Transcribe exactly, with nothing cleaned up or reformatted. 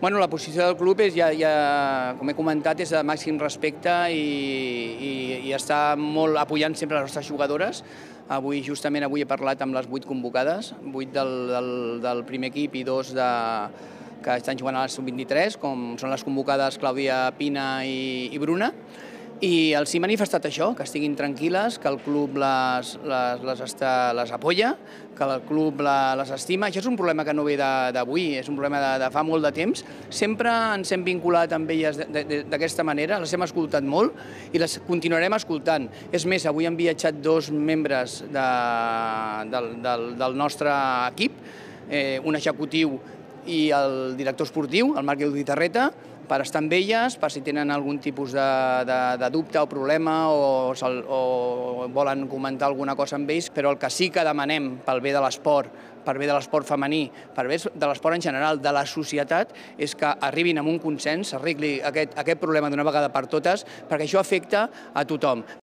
Bueno, la posició del club és, ja, ja, com he comentat, és de màxim respecte i, i, i està molt apoyant sempre les nostres jugadores. Avui, justament avui he parlat amb les vuit convocades, vuit del, del, del primer equip i dos de, que estan jugant a la sub vint-i-tres, com són les convocades Clàudia Pina i, i Bruna. I els he manifestat això, que estiguin tranquil·les, que el club les, les, les, està, les apoya, que el club les estima. Això és un problema que no ve d'avui, és un problema de, de fa molt de temps. Sempre ens hem vinculat amb elles d'aquesta manera, les hem escoltat molt i les continuarem escoltant. És més, avui han viatjat dos membres de, del, del, del nostre equip, eh, un executiu i el director esportiu, el Marc Guitarreta, per estar amb elles, per si tenen algun tipus de, de, de dubte o problema o, o volen comentar alguna cosa amb ells, però el que sí que demanem pel bé de l'esport, per bé de l'esport femení, per bé de l'esport en general, de la societat, és que arribin a un consens, s'arregli aquest, aquest problema d'una vegada per totes, perquè això afecta a tothom.